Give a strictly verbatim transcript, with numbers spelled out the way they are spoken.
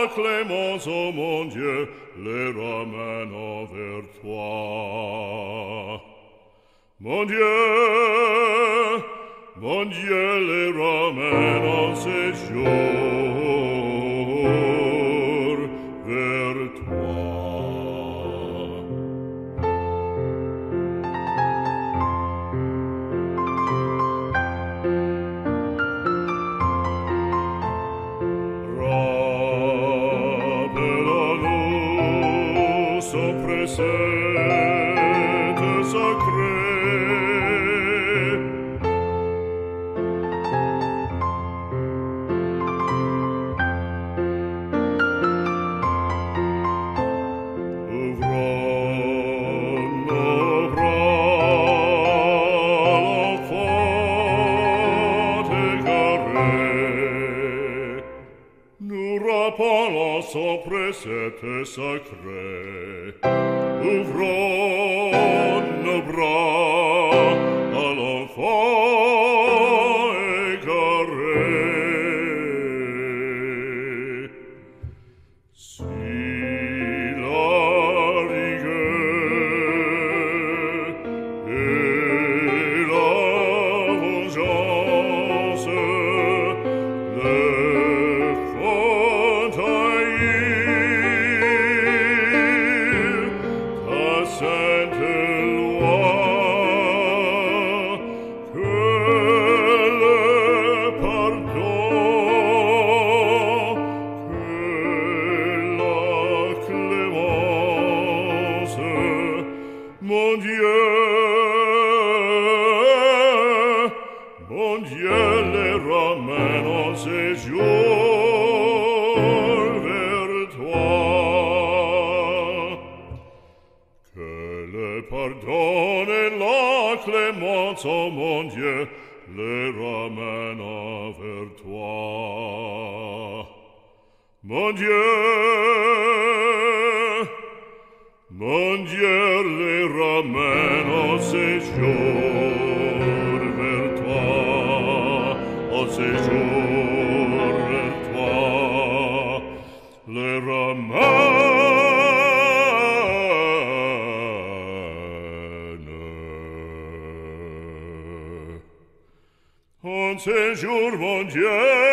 la clémence, ô mon Dieu, les ramène vers toi. Mon Dieu, mon Dieu, les ramène en séjour vers toi. Son précepte sacré. Ouvrons nos bras, l'enfant égaré. Nous rappelons son précepte sacré. Ouvrons nos bras à l'enfant égaré. Si la rigueur et la vengeance le font haïr, sainte loi, que le pardon, que la clémence, mon Dieu, mon Dieu, les ramène en séjour vers toi. Que le pardon et la clémence, ô mon Dieu, les ramène vers toi. Mon Dieu, mon Dieu, les ramène en séjour vers toi, en séjour vers toi, les ramène en séjour, mon Dieu.